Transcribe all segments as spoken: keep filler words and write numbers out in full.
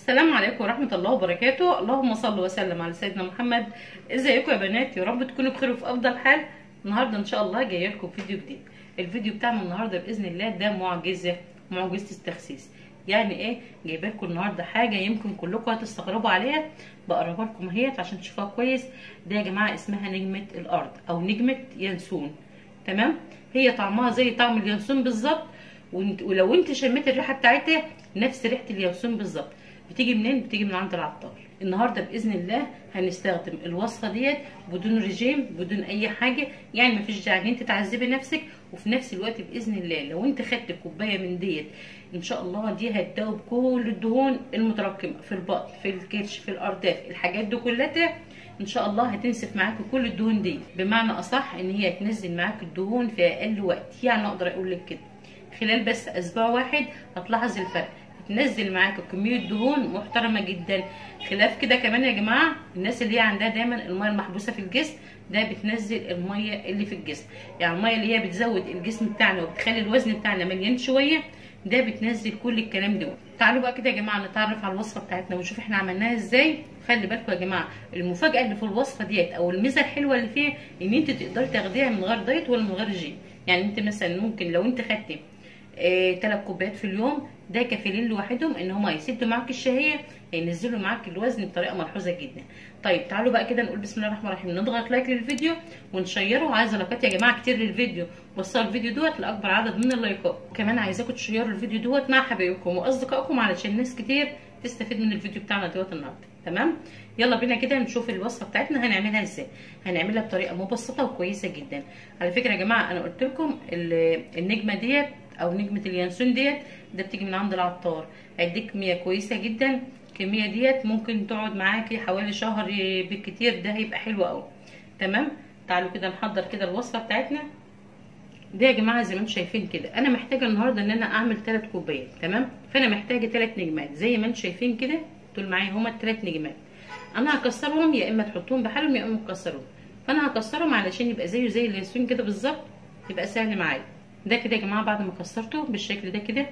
السلام عليكم ورحمة الله وبركاته. اللهم صل وسلم على سيدنا محمد. ازيكم يا بنات؟ يا رب تكونوا بخير وفي افضل حال. النهارده ان شاء الله جايه لكم فيديو جديد. الفيديو بتاعنا النهارده باذن الله ده معجزه معجزه التخسيس. يعني ايه؟ جايبه لكم النهارده حاجه يمكن كلكم هتستغربوا عليها، بقربها لكم اهيت عشان تشوفوها كويس. ده يا جماعه اسمها نجمه الارض او نجمه ينسون. تمام؟ هي طعمها زي طعم اليانسون بالظبط، ولو انت شميت الريحه بتاعتها نفس ريحه اليانسون بالظبط. بتيجي منين؟ بتيجي من عند العطار. النهارده باذن الله هنستخدم الوصفه ديت بدون رجيم، بدون اي حاجه، يعني مفيش داعي ان انت تعذبي نفسك. وفي نفس الوقت باذن الله لو انت خدت كوبايه من ديت ان شاء الله دي هتدوب كل الدهون المتراكمه في البطن، في الكرش، في الارداف، الحاجات دي كلها ان شاء الله هتنسف معاكي كل الدهون دي. بمعنى اصح ان هي هتنزل معاكي الدهون في اقل وقت. يعني اقدر اقول لك كده خلال بس اسبوع واحد هتلاحظ الفرق، تنزل معاكي كميه دهون محترمه جدا. خلاف كده كمان يا جماعه الناس اللي هي عندها دايما الميه المحبوسه في الجسم، ده بتنزل الميه اللي في الجسم. يعني الميه اللي هي بتزود الجسم بتاعنا وبتخلي الوزن بتاعنا مليان شويه، ده بتنزل كل الكلام ده. تعالوا بقى كده يا جماعه نتعرف على الوصفه بتاعتنا ونشوف احنا عملناها ازاي. خلي بالكم يا جماعه المفاجاه اللي في الوصفه ديت او الميزه الحلوه اللي فيها ان انت تقدري تاخديها من غير دايت ولا من غير جيم. يعني انت مثلا ممكن لو انت خدتي ثلاث آه كوبايات في اليوم، ده كفيلين لوحدهم ان هم هيسدوا معاك الشهيه، هينزلوا معاك الوزن بطريقه ملحوظه جدا. طيب تعالوا بقى كده نقول بسم الله الرحمن الرحيم، نضغط لايك للفيديو ونشيره. عايزه لايكات يا جماعه كتير للفيديو، وصلوا الفيديو دوت لاكبر عدد من اللايكات. كمان عايزاكم تشيروا الفيديو دوت مع حبايبكم واصدقائكم علشان ناس كتير تستفيد من الفيديو بتاعنا دوت النهارده. تمام؟ يلا بينا كده نشوف الوصفه بتاعتنا هنعملها ازاي. هنعملها بطريقه مبسطه وكويسه جدا. على فكره يا جماعه انا قلت لكم النجمه ديت او نجمه اليانسون ديت ده بتيجي من عند العطار. هيديك كميه كويسه جدا. الكميه ديت ممكن تقعد معاكي حوالي شهر بالكتير، ده هيبقى حلو قوي. تمام؟ تعالوا كده نحضر كده الوصفه بتاعتنا. ده يا جماعه زي ما انتم شايفين كده انا محتاجه النهارده ان انا اعمل ثلاث كوبايات. تمام؟ فانا محتاجه ثلاث نجمات زي ما انتم شايفين كده. دول معايا هما الثلاث نجمات. انا هكسرهم يا اما تحطوهم بحالهم يا اما تكسروهم. فانا هكسرهم علشان يبقى زيه زي اليانسون كده بالظبط، يبقى سهل معايا. ده كده يا جماعه بعد ما كسرته بالشكل ده كده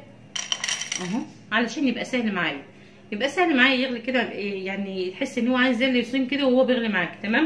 اهو، علشان يبقى سهل معايا، يبقى سهل معايا يغلي كده، يعني تحس ان هو عايز زي اليانسون كده وهو بيغلي معاك. تمام؟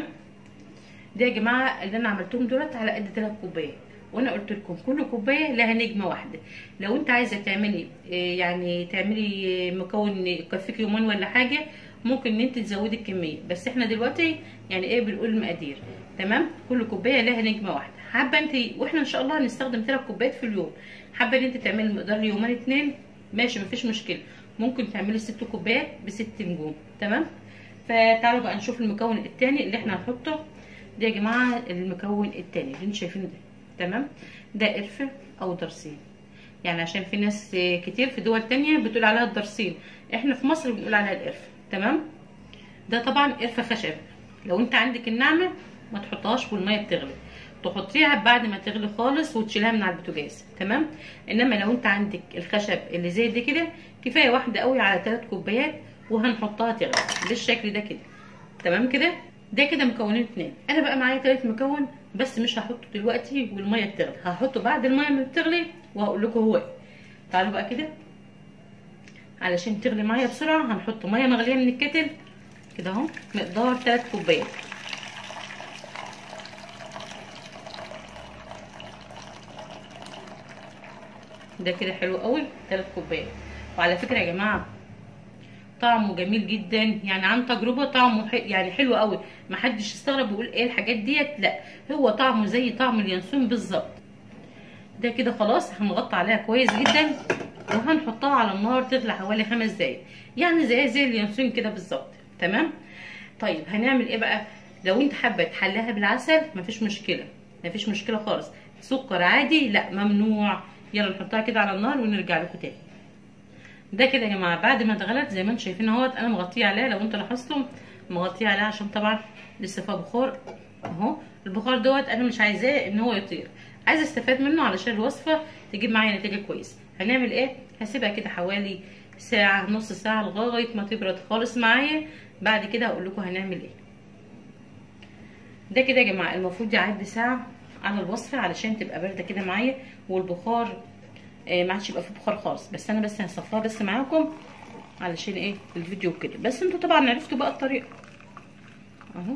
ده يا جماعه اللي انا عملتهم دولت على قد ثلاث كوبايات، وانا قلت لكم كل كوبايه لها نجمه واحده. لو انت عايزه تعملي يعني تعملي مكون يكفيك يومين ولا حاجه ممكن ان انت تزودي الكميه، بس احنا دلوقتي يعني ايه بنقول المقادير. تمام؟ كل كوبايه لها نجمه واحده. حابه انت واحنا ان شاء الله هنستخدم ثلاث كوبايات في اليوم، حابه ان انت تعملي المقدار يومين اتنين ماشي مفيش مشكله، ممكن تعملي ست كوبايات بست نجوم. تمام؟ فتعالوا بقى نشوف المكون الثاني اللي احنا هنحطه. ده يا جماعه المكون الثاني اللي انتوا شايفينه ده. تمام؟ ده قرفه او درسين، يعني عشان في ناس كتير في دول تانية بتقول عليها الدرسين، احنا في مصر بنقول عليها القرفه. تمام؟ ده طبعا قرفه خشب. لو انت عندك الناعمه ما تحطهاش والميه بتغلي، تحطيها بعد ما تغلي خالص وتشيلها من على البوتاجاز. تمام؟ انما لو انت عندك الخشب اللي زي دي كده كفايه واحده قوي على ثلاث كوبايات وهنحطها تغلي بالشكل ده كده. تمام كده؟ ده كده مكونين اتنين. انا بقى معايا تالت مكون بس مش هحطه دلوقتي والميه بتغلي، هحطه بعد الميه ما بتغلي وهقول لكم هو ايه. تعالوا بقى كده علشان تغلي معايا بسرعه هنحط ميه مغليه من الكتل كده اهو، مقدار ثلاث كوبايات. ده كده حلو قوي ثلاث كوبايات. وعلى فكره يا جماعه طعمه جميل جدا، يعني عن تجربه طعمه حي... يعني حلو قوي. محدش يستغرب ويقول ايه الحاجات ديت، لا هو طعمه زي طعم اليانسون بالظبط. ده كده خلاص هنغطي عليها كويس جدا وهنحطها على النار تغلي حوالي خمس دقايق، يعني زي زي اليانسون كده بالظبط. تمام؟ طيب هنعمل ايه بقى؟ لو انت حابه تحليها بالعسل مفيش مشكله، مفيش مشكله خالص. سكر عادي لا ممنوع. يلا نحطها كده على النار ونرجع لكم تاني. ده كده يا جماعه بعد ما اتغلت زي ما انتم شايفين اهوت، انا مغطيه عليها. لو انتوا لاحظتم مغطيه عليها عشان طبعا لسه فيها بخار اهو. البخار دوت انا مش عايزاه ان هو يطير، عايزه استفاد منه علشان الوصفه تجيب معايا نتيجه كويسه. هنعمل ايه؟ هسيبها كده حوالي ساعه نص ساعه لغايه ما تبرد خالص معايا. بعد كده هقول لكم هنعمل ايه. ده كده يا جماعه المفروض يعدي ساعه على الوصفه علشان تبقى بارده كده معايا والبخار ما عادش يبقى فيه بخار خالص. بس انا بس هصفاها بس معاكم علشان ايه الفيديو كده، بس انتوا طبعا عرفتوا بقى الطريقه اهو.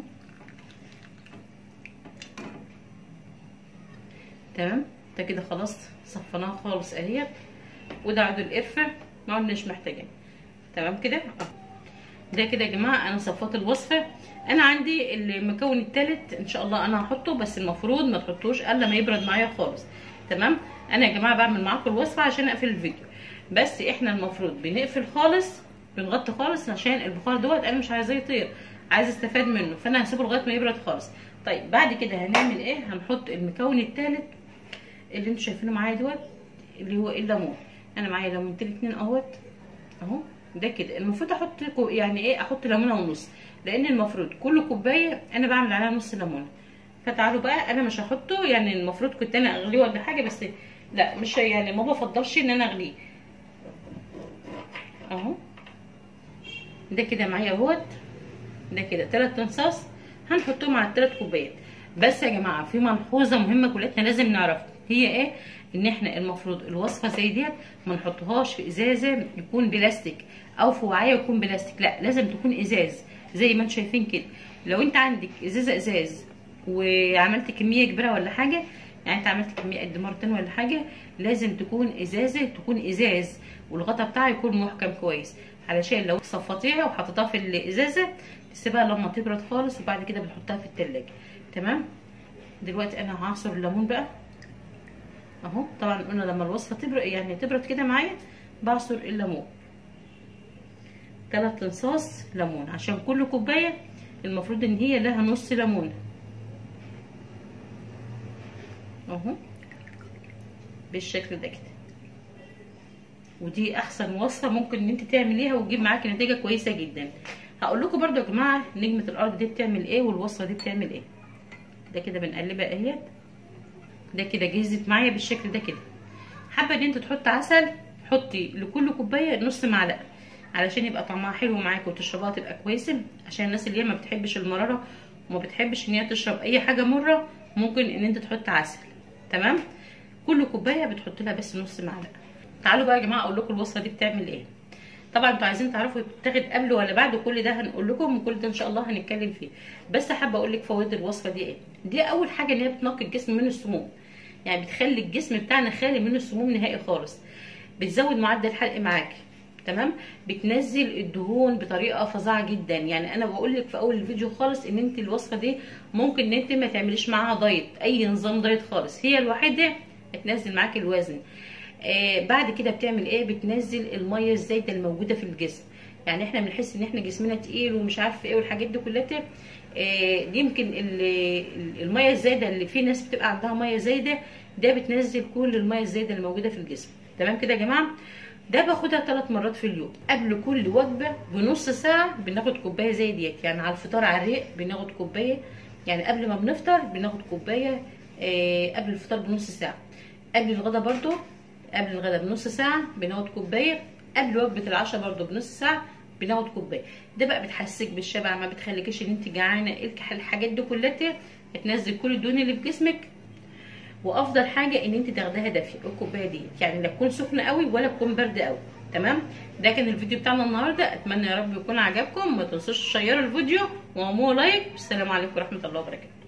تمام، ده كده خلاص صفناها خالص اهيت، وده عود القرفه ما عدناش محتاجين. تمام كده اهو. ده كده يا جماعه انا صفات الوصفه. انا عندي المكون الثالث ان شاء الله انا هحطه، بس المفروض ما تحطوش الا ما يبرد معايا خالص. تمام، انا يا جماعه بعمل معاكم الوصفه عشان اقفل الفيديو، بس احنا المفروض بنقفل خالص، بنغطي خالص عشان البخار دوت انا مش عايزاه يطير، عايزه استفاد منه، فانا هسيبه لغايه ما يبرد خالص. طيب بعد كده هنعمل ايه؟ هنحط المكون الثالث اللي انتوا شايفينه معايا دوت، اللي هو الليمون. انا معايا ليمونتين اتنين اهوت اهو. ده كده المفروض احط يعني ايه، احط ليمونه ونص، لان المفروض كل كوبايه انا بعمل عليها نص ليمونه. فتعالوا بقى، انا مش هحطه، يعني المفروض كنت انا اغليه ولا حاجه، بس لا مش يعني ما بفضلش ان انا اغليه اهو. ده كده معايا اهوت، ده كده ثلاث انصاص هنحطهم على الثلاث كوبايات. بس يا جماعه في ملحوظه مهمه كلنا لازم نعرفها، هي ايه؟ ان احنا المفروض الوصفه زي ديت ما نحطهاش في ازازه يكون بلاستيك او في وعايه يكون بلاستيك، لا لازم تكون ازاز زي ما انتم شايفين كده. لو انت عندك ازازه ازاز وعملت كميه كبيره ولا حاجه، يعني انت عملت كميه قد مرتين ولا حاجه، لازم تكون ازازه، تكون ازاز والغطا بتاعها يكون محكم كويس، علشان لو صفطيها وحطيتها في الازازه تسيبها لما تبرد خالص، وبعد كده بنحطها في التلاجة. تمام، دلوقتي انا هعصر الليمون بقى اهو. طبعا قلنا لما الوصفه تبرد يعني تبرد كده معايا بعصر الليمون، ثلاث انصاص ليمون، عشان كل كوبايه المفروض ان هي لها نص ليمونه اهو بالشكل ده كده. ودي احسن وصفه ممكن ان انت تعمليها وتجيب معاكي نتيجه كويسه جدا. هقول لكم برده يا جماعه نجمه الارض دي بتعمل ايه والوصفه دي بتعمل ايه. ده كده بنقلبها اهيت، ده كده جهزت معايا بالشكل ده كده. حابه ان انت تحط عسل، حطي لكل كوبايه نص معلقه علشان يبقى طعمها حلو معاكي وتشربها تبقى كويسه، عشان الناس اللي هي ما بتحبش المراره وما بتحبش ان هي تشرب اي حاجه مره ممكن ان انت تحط عسل. تمام، كل كوبايه بتحط لها بس نص معلقه. تعالوا بقى يا جماعه اقول لكم الوصفه دي بتعمل ايه. طبعا انتوا عايزين تعرفوا بتاخد قبل ولا بعد، كل ده هنقول لكم، وكل ده ان شاء الله هنتكلم فيه. بس حابه اقول لك فوائد الوصفه دي ايه. دي اول حاجه ان هي بتنقي الجسم من السموم، يعني بتخلي الجسم بتاعنا خالي من السموم نهائي خالص. بتزود معدل الحرق معاكي. تمام، بتنزل الدهون بطريقه فظيعه جدا. يعني انا بقول لك في اول الفيديو خالص ان انت الوصفه دي ممكن ان انت ما تعمليش معاها دايت، اي نظام دايت خالص، هي الوحيده هتنزل معاكي الوزن. آه بعد كده بتعمل ايه؟ بتنزل الميه الزايده الموجوده في الجسم. يعني احنا بنحس ان احنا جسمنا تقيل ومش عارفه ايه والحاجات دي كلها، آه يمكن الميه الزايده اللي في ناس بتبقى عندها ميه زايده، ده بتنزل كل الميه الزايده اللي موجوده في الجسم. تمام كده يا جماعه. ده باخدها ثلاث مرات في اليوم، قبل كل وجبه بنص ساعه بناخد كوبايه زي ديت. يعني على الفطار على الريق بناخد كوبايه، يعني قبل ما بنفطر بناخد كوبايه، آه قبل الفطار بنص ساعه، قبل الغدا برضو قبل الغدا بنص ساعه بناخد كوبايه، قبل وجبه العشاء برضو بنص ساعه بناخد كوبايه. ده بقى بتحسسك بالشبع، ما بتخليكيش ان انت جعانه. الحاجات دي كلها هتنزل كل الدهون اللي في جسمك. وافضل حاجه ان انت تاخديها دافيه الكوبايه دي، يعني لا تكون سخنه قوي ولا تكون بارده قوي. تمام، ده كان الفيديو بتاعنا النهارده، اتمنى يا رب يكون عجبكم. ما تنسوش تشيروا الفيديو واعملوا لايك. والسلام عليكم ورحمه الله وبركاته.